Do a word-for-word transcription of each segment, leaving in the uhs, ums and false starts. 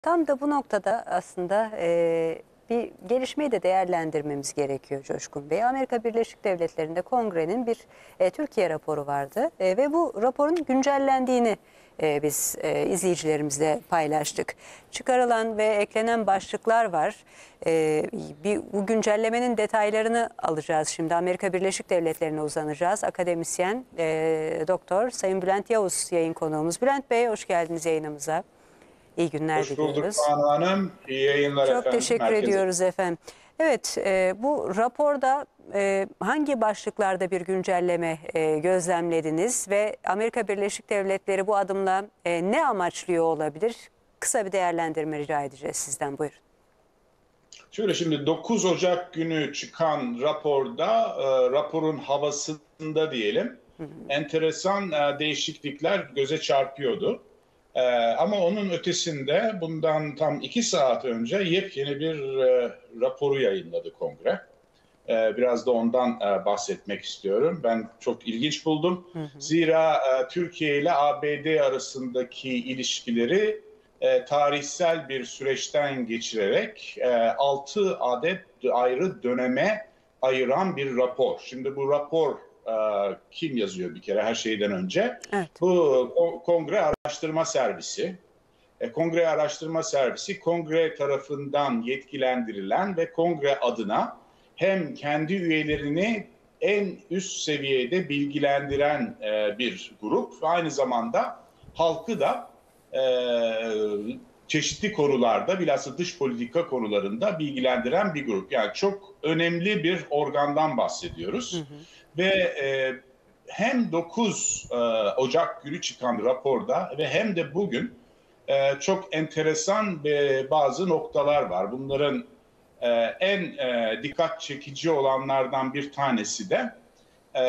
Tam da bu noktada aslında e, bir gelişmeyi de değerlendirmemiz gerekiyor Coşkun Bey. Amerika Birleşik Devletleri'nde Kongre'nin bir e, Türkiye raporu vardı e, ve bu raporun güncellendiğini e, biz e, izleyicilerimizle paylaştık. Çıkarılan ve eklenen başlıklar var. E, bir, bu güncellemenin detaylarını alacağız şimdi. Amerika Birleşik Devletleri'ne uzanacağız. Akademisyen e, Doktor Sayın Bülent Yavuz yayın konuğumuz. Bülent Bey, hoş geldiniz yayınımıza. İyi günler Hoş bulduk diliyoruz. Banu Hanım. İyi yayınlar Çok efendim. teşekkür Herkese. ediyoruz efendim. Evet, e, bu raporda e, hangi başlıklarda bir güncelleme e, gözlemlediniz ve Amerika Birleşik Devletleri bu adımla e, ne amaçlıyor olabilir? Kısa bir değerlendirme rica edeceğiz sizden. Buyurun. Şöyle, şimdi dokuz Ocak günü çıkan raporda, e, raporun havasında diyelim, hı hı. enteresan e, değişiklikler göze çarpıyordu. E, ama onun ötesinde bundan tam iki saat önce yepyeni bir e, raporu yayınladı Kongre. E, biraz da ondan e, bahsetmek istiyorum. Ben çok ilginç buldum. Hı hı. Zira e, Türkiye ile A B D arasındaki ilişkileri e, tarihsel bir süreçten geçirerek e, altı adet ayrı döneme ayıran bir rapor. Şimdi bu rapor e, kim yazıyor bir kere her şeyden önce? Evet. Bu Kongre Araştırma Servisi. E, Kongre Araştırma Servisi, Kongre tarafından yetkilendirilen ve Kongre adına hem kendi üyelerini en üst seviyede bilgilendiren e, bir grup ve aynı zamanda halkı da e, çeşitli konularda, bilhassa dış politika konularında bilgilendiren bir grup. Yani çok önemli bir organdan bahsediyoruz. Hı hı. Ve e, hem dokuz Ocak günü çıkan raporda ve hem de bugün e, çok enteresan bazı noktalar var. Bunların e, en e, dikkat çekici olanlardan bir tanesi de e,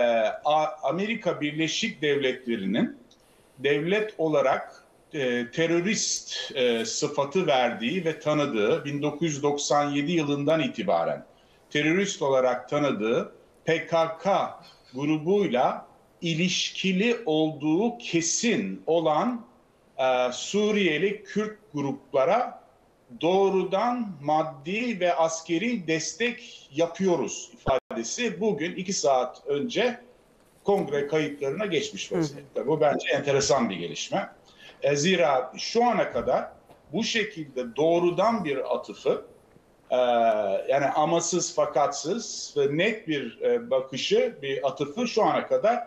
Amerika Birleşik Devletleri'nin devlet olarak e, terörist e, sıfatı verdiği ve tanıdığı bin dokuz yüz doksan yedi yılından itibaren terörist olarak tanıdığı P K K grubuyla ilişkili olduğu kesin olan e, Suriyeli Kürt gruplara doğrudan maddi ve askeri destek yapıyoruz ifadesi bugün iki saat önce Kongre kayıtlarına geçmiş vaziyette. Bu bence enteresan bir gelişme. E, zira şu ana kadar bu şekilde doğrudan bir atıfı, e, yani amasız fakatsız ve net bir e, bakışı, bir atıfı şu ana kadar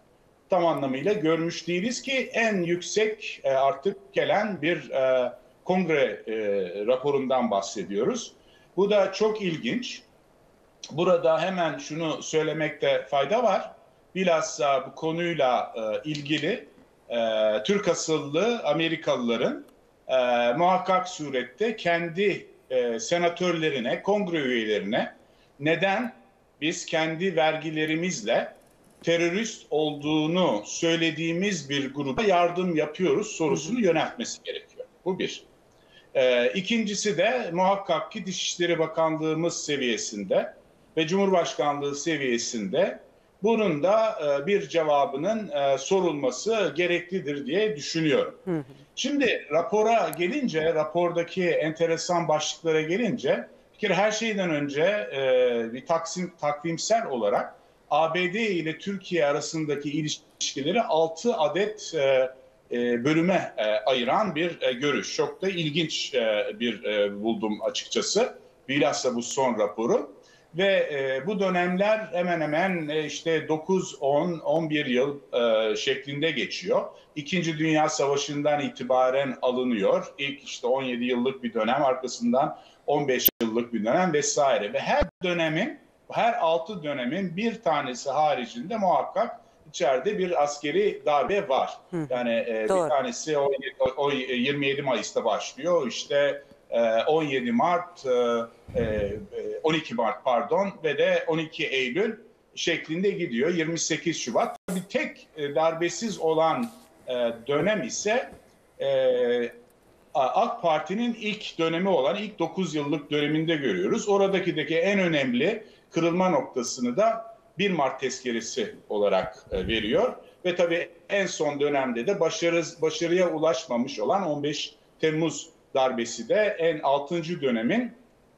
tam anlamıyla görmüş değiliz ki en yüksek e, artık gelen bir e, Kongre e, raporundan bahsediyoruz. Bu da çok ilginç. Burada hemen şunu söylemekte fayda var. Bilhassa bu konuyla e, ilgili e, Türk asıllı Amerikalıların e, muhakkak surette kendi e, senatörlerine, kongre üyelerine neden biz kendi vergilerimizle terörist olduğunu söylediğimiz bir gruba yardım yapıyoruz sorusunu yöneltmesi gerekiyor. Bu bir. E, ikincisi de muhakkak ki Dışişleri Bakanlığımız seviyesinde ve Cumhurbaşkanlığı seviyesinde bunun da e, bir cevabının e, sorulması gereklidir diye düşünüyorum. Hı hı. Şimdi rapora gelince, rapordaki enteresan başlıklara gelince, bir kere her şeyden önce e, bir taksim, takvimsel olarak A B D ile Türkiye arasındaki ilişkileri altı adet e, e, bölüme e, ayıran bir e, görüş. Çok da ilginç e, bir e, buldum açıkçası. Bilhassa bu son raporu. Ve e, bu dönemler hemen hemen e, işte dokuz, on, on bir yıl e, şeklinde geçiyor. İkinci Dünya Savaşı'ndan itibaren alınıyor. İlk işte on yedi yıllık bir dönem, arkasından on beş yıllık bir dönem vesaire. Ve her dönemin, her altı dönemin bir tanesi haricinde muhakkak içeride bir askeri darbe var. Hı. Yani e, bir tanesi o, o yirmi yedi Mayıs'ta başlıyor. İşte on yedi Mart, on iki Mart pardon ve de on iki Eylül şeklinde gidiyor. yirmi sekiz Şubat. Bir tek darbesiz olan dönem ise AK Parti'nin ilk dönemi olan ilk dokuz yıllık döneminde görüyoruz. Oradaki en önemli kırılma noktasını da bir Mart tezkeresi olarak veriyor. Ve tabii en son dönemde de başarı, başarıya ulaşmamış olan on beş Temmuz darbesi de en altıncı dönemin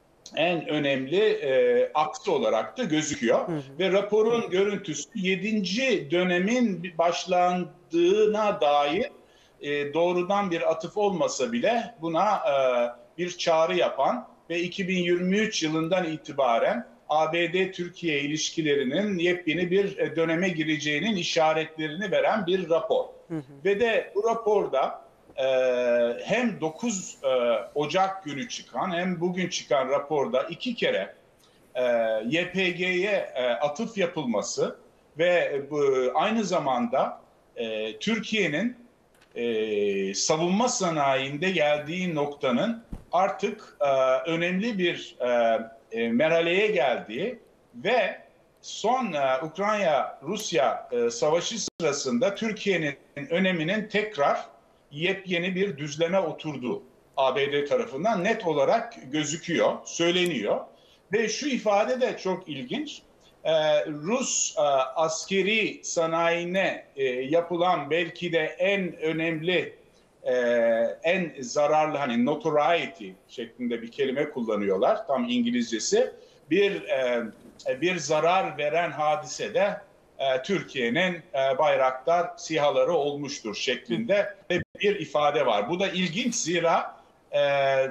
en önemli e, aksi olarak da gözüküyor. Hı hı. Ve raporun görüntüsü yedinci dönemin başlandığına dair e, doğrudan bir atıf olmasa bile buna e, bir çağrı yapan ve iki bin yirmi üç yılından itibaren A B D-Türkiye ilişkilerinin yepyeni bir döneme gireceğinin işaretlerini veren bir rapor. Hı hı. Ve de bu raporda Ee, hem dokuz e, Ocak günü çıkan hem bugün çıkan raporda iki kere e, Y P G'ye e, atıf yapılması ve bu, aynı zamanda e, Türkiye'nin e, savunma sanayinde geldiği noktanın artık e, önemli bir e, e, merhaleye geldiği ve son e, Ukrayna-Rusya e, savaşı sırasında Türkiye'nin öneminin tekrar yepyeni bir düzleme oturdu A B D tarafından net olarak gözüküyor, söyleniyor. Ve şu ifade de çok ilginç. Ee, Rus e, askeri sanayine e, yapılan belki de en önemli, e, en zararlı hani notoriety şeklinde bir kelime kullanıyorlar. Tam İngilizcesi. Bir e, bir zarar veren hadise de e, Türkiye'nin e, Bayraktar SİHA'ları olmuştur şeklinde ve bir ifade var. Bu da ilginç zira e,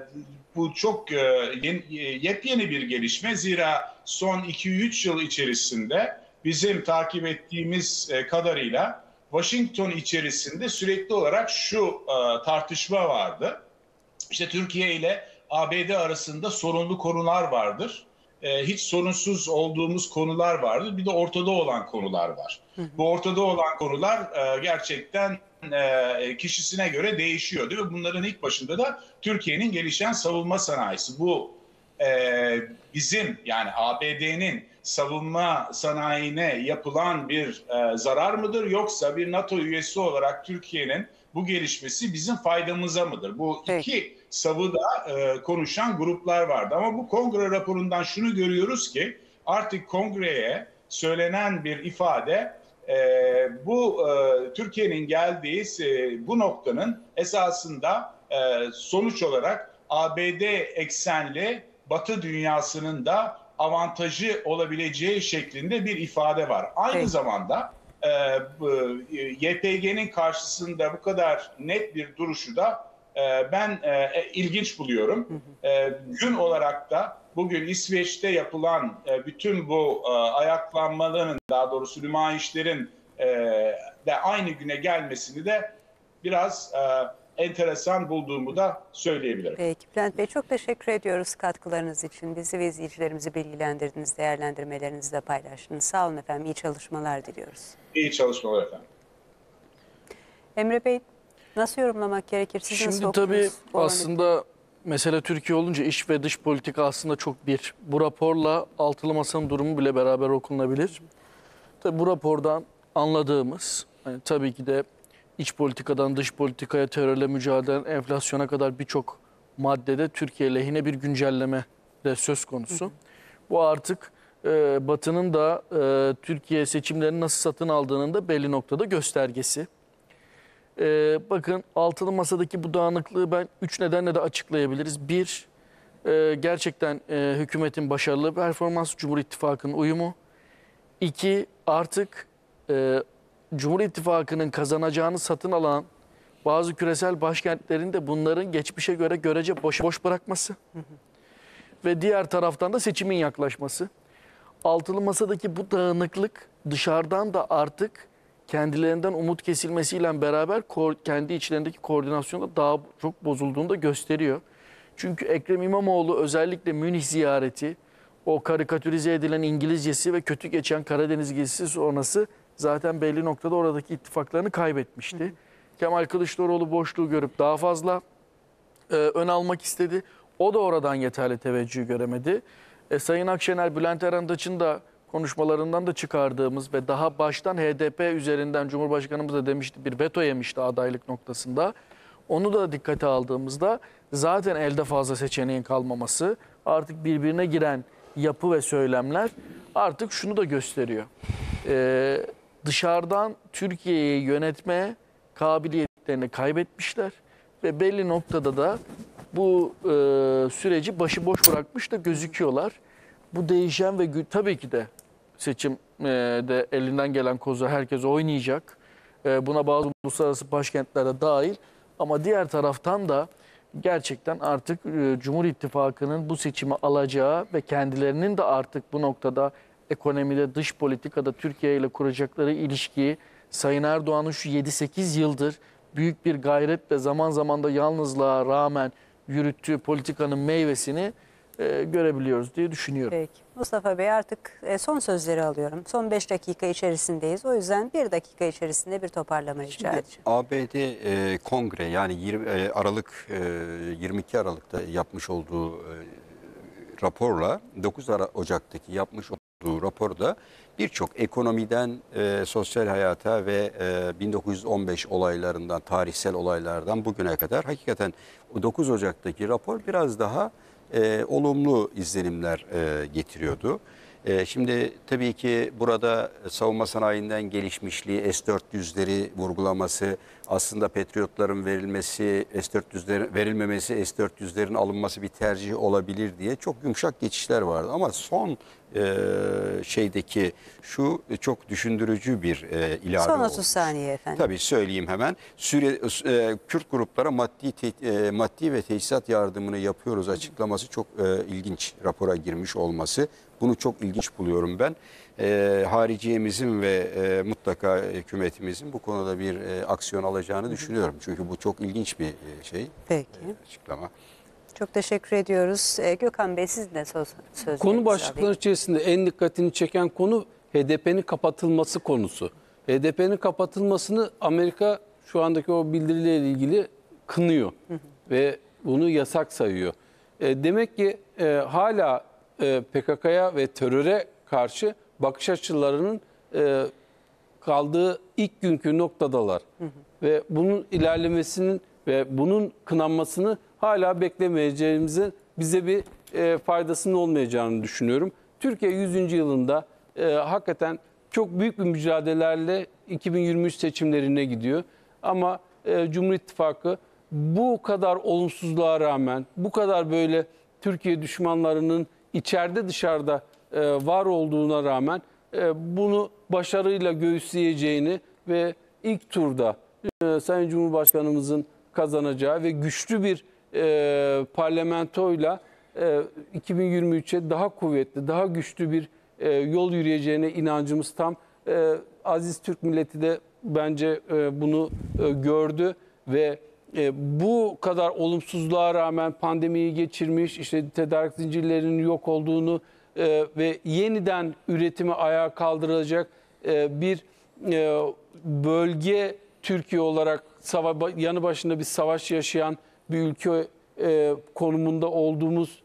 bu çok e, yeni, yepyeni bir gelişme. Zira son iki üç yıl içerisinde bizim takip ettiğimiz e, kadarıyla Washington içerisinde sürekli olarak şu e, tartışma vardı. İşte Türkiye ile A B D arasında sorunlu konular vardır. E, hiç sorunsuz olduğumuz konular vardır. Bir de ortada olan konular var. Hı hı. Bu ortada olan konular e, gerçekten e, kişisine göre değişiyor. Değil mi? Bunların ilk başında da Türkiye'nin gelişen savunma sanayisi. Bu e, bizim yani A B D'nin savunma sanayine yapılan bir e, zarar mıdır? Yoksa bir NATO üyesi olarak Türkiye'nin bu gelişmesi bizim faydamıza mıdır? Bu Peki. iki savıda e, konuşan gruplar vardı. Ama bu kongre raporundan şunu görüyoruz ki artık kongreye söylenen bir ifade e, bu e, Türkiye'nin geldiği e, bu noktanın esasında e, sonuç olarak A B D eksenli Batı dünyasının da avantajı olabileceği şeklinde bir ifade var. Aynı Peki. zamanda e, Y P G'nin karşısında bu kadar net bir duruşu da ben e, ilginç buluyorum. E, gün olarak da bugün İsveç'te yapılan e, bütün bu e, ayaklanmaların, daha doğrusu nümayişlerin e, de aynı güne gelmesini de biraz e, enteresan bulduğumu da söyleyebilirim. Peki Bülent Bey, çok teşekkür ediyoruz katkılarınız için. Bizi ve izleyicilerimizi bilgilendirdiniz, değerlendirmelerinizi de paylaştınız. Sağ olun efendim, iyi çalışmalar diliyoruz. İyi çalışmalar efendim. Emre Bey, nasıl yorumlamak gerekir? Siz Şimdi nasıl tabii okudunuz? aslında mesele Türkiye olunca iç ve dış politika aslında çok bir. Bu raporla altılı masanın durumu bile beraber okunabilir. Tabii bu rapordan anladığımız hani tabii ki de iç politikadan dış politikaya, terörle mücadele, enflasyona kadar birçok maddede Türkiye lehine bir güncelleme de söz konusu. Hı hı. Bu artık e, Batı'nın da e, Türkiye seçimlerini nasıl satın aldığının da belli noktada göstergesi. Ee, bakın altılı masadaki bu dağınıklığı ben üç nedenle de açıklayabiliriz. Bir, e, gerçekten e, hükümetin başarılı performans, Cumhur İttifakı'nın uyumu. İki, artık e, Cumhur İttifakı'nın kazanacağını satın alan bazı küresel başkentlerin de bunların geçmişe göre görece boş, boş bırakması. Hı hı. Ve diğer taraftan da seçimin yaklaşması. Altılı masadaki bu dağınıklık dışarıdan da artık kendilerinden umut kesilmesiyle beraber kendi içlerindeki koordinasyonda daha çok bozulduğunu da gösteriyor. Çünkü Ekrem İmamoğlu özellikle Münih ziyareti, o karikatürize edilen İngilizcesi ve kötü geçen Karadeniz gezisi sonrası zaten belli noktada oradaki ittifaklarını kaybetmişti. Hı hı. Kemal Kılıçdaroğlu boşluğu görüp daha fazla e, ön almak istedi. O da oradan yeterli teveccühü göremedi. E, Sayın Akşener, Bülent Arındaç'ın da konuşmalarından da çıkardığımız ve daha baştan H D P üzerinden Cumhurbaşkanımız da demişti, bir veto yemişti adaylık noktasında. Onu da dikkate aldığımızda zaten elde fazla seçeneğin kalmaması, artık birbirine giren yapı ve söylemler artık şunu da gösteriyor. Ee, dışarıdan Türkiye'yi yönetme kabiliyetlerini kaybetmişler ve belli noktada da bu e, süreci başıboş bırakmış da gözüküyorlar. Bu değişen ve gü- tabii ki de seçimde elinden gelen kozu herkes oynayacak. E, buna bazı uluslararası başkentlerde dahil. Ama diğer taraftan da gerçekten artık e, Cumhur İttifakı'nın bu seçimi alacağı ve kendilerinin de artık bu noktada ekonomide, dış politikada Türkiye ile kuracakları ilişkiyi Sayın Erdoğan'ın şu yedi sekiz yıldır büyük bir gayretle zaman zaman da yalnızlığa rağmen yürüttüğü politikanın meyvesini e, görebiliyoruz diye düşünüyorum. Peki. Mustafa Bey, artık e, son sözleri alıyorum. Son beş dakika içerisindeyiz. O yüzden bir dakika içerisinde bir toparlama rica Şimdi edeceğim. A B D e, Kongre yani yirmi, e, Aralık e, yirmi iki Aralık'ta yapmış olduğu e, raporla dokuz Ocak'taki yapmış olduğu raporda birçok ekonomiden e, sosyal hayata ve e, bin dokuz yüz on beş olaylarından, tarihsel olaylardan bugüne kadar hakikaten o dokuz Ocak'taki rapor biraz daha e, olumlu izlenimler e, getiriyordu. E, şimdi tabii ki burada savunma sanayinden gelişmişliği, S dört yüzleri vurgulaması, aslında Patriotların verilmesi, S dört yüzlerin verilmemesi, S dört yüzlerin alınması bir tercih olabilir diye çok yumuşak geçişler vardı. Ama son e, şeydeki şu çok düşündürücü bir e, ilave Son olmuş. otuz saniye efendim. Tabii söyleyeyim hemen. Suriye, e, Kürt gruplara maddi te, e, maddi ve teçhizat yardımını yapıyoruz açıklaması çok e, ilginç, rapora girmiş olması. Bunu çok ilginç buluyorum ben. E, hariciyemizin ve e, mutlaka hükümetimizin bu konuda bir e, aksiyon alacağını düşünüyorum. Çünkü bu çok ilginç bir e, şey, Peki. e, açıklama. Çok teşekkür ediyoruz. E, Gökhan Bey, siz de söz, sözlerinizi Konu başlıkları alayım. içerisinde en dikkatini çeken konu H D P'nin kapatılması konusu. H D P'nin kapatılmasını Amerika şu andaki o bildiriyle ilgili kınıyor hı hı. ve bunu yasak sayıyor. E, demek ki e, hala e, P K K'ya ve teröre karşı bakış açılarının e, kaldığı ilk günkü noktadalar. Hı hı. Ve bunun ilerlemesinin ve bunun kınanmasını hala beklemeyeceğimizin bize bir e, faydasının olmayacağını düşünüyorum. Türkiye yüzüncü yılında e, hakikaten çok büyük bir mücadelelerle iki bin yirmi üç seçimlerine gidiyor. Ama e, Cumhur İttifakı bu kadar olumsuzluğa rağmen, bu kadar böyle Türkiye düşmanlarının içeride dışarıda e, var olduğuna rağmen e, bunu başarıyla göğüsleyeceğini ve ilk turda e, Sayın Cumhurbaşkanımızın kazanacağı ve güçlü bir e, parlamentoyla e, iki bin yirmi üçe daha kuvvetli, daha güçlü bir e, yol yürüyeceğine inancımız tam. E, aziz Türk milleti de bence e, bunu e, gördü ve e, bu kadar olumsuzluğa rağmen pandemiyi geçirmiş, işte tedarik zincirlerinin yok olduğunu e, ve yeniden üretimi ayağa kaldırılacak e, bir e, bölge Türkiye olarak sava- yanı başında bir savaş yaşayan bir ülke e, konumunda olduğumuz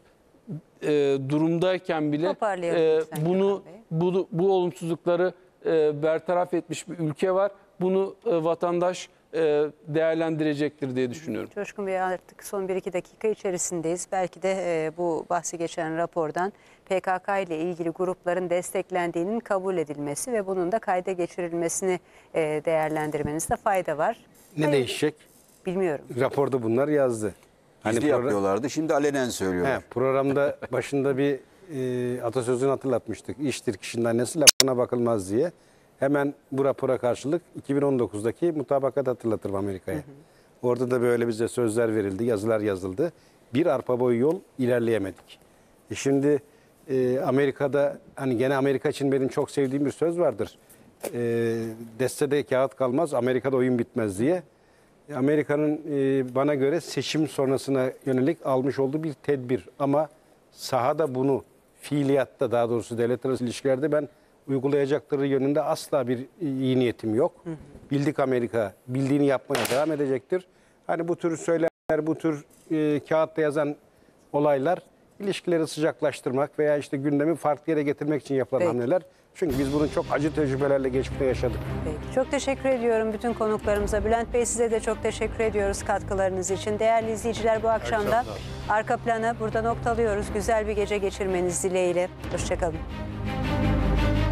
e, durumdayken bile Toparlayalım e, lütfen bunu Gökhan Bey. bu, bu olumsuzlukları e, bertaraf etmiş bir ülke var. Bunu e, vatandaş e, değerlendirecektir diye düşünüyorum. Coşkun Bey, artık son bir iki dakika içerisindeyiz. Belki de e, bu bahsi geçen rapordan P K K ile ilgili grupların desteklendiğinin kabul edilmesi ve bunun da kayda geçirilmesini e, değerlendirmenizde fayda var. Ne Hayır, değişecek? bilmiyorum. Raporda bunlar yazdı. Gizli program- yapıyorlardı, şimdi alenen söylüyorlar. He, programda başında bir e, atasözünü hatırlatmıştık. İştir kişinin annesi, lafına bakılmaz diye. Hemen bu rapora karşılık iki bin on dokuzdaki mutabakat hatırlatırım Amerika'ya. Orada da böyle bize sözler verildi, yazılar yazıldı. Bir arpa boyu yol ilerleyemedik. E şimdi e, Amerika'da, hani gene Amerika için benim çok sevdiğim bir söz vardır. E, destede kağıt kalmaz, Amerika'da oyun bitmez diye. Amerika'nın e, bana göre seçim sonrasına yönelik almış olduğu bir tedbir. Ama sahada bunu, fiiliyatta daha doğrusu devletler arası ilişkilerde ben uygulayacakları yönünde asla bir iyi niyetim yok. Hı hı. Bildik Amerika bildiğini yapmaya devam edecektir. Hani bu tür söylemler, bu tür e, kağıtta yazan olaylar ilişkileri sıcaklaştırmak veya işte gündemi farklı yere getirmek için yapılan Peki. hamleler. Çünkü biz bunun çok acı tecrübelerle geçmişte yaşadık. Peki. Çok teşekkür ediyorum bütün konuklarımıza. Bülent Bey, size de çok teşekkür ediyoruz katkılarınız için. Değerli izleyiciler, bu akşam da Arka Planı burada noktalıyoruz. Güzel bir gece geçirmeniz dileğiyle. Hoşçakalın.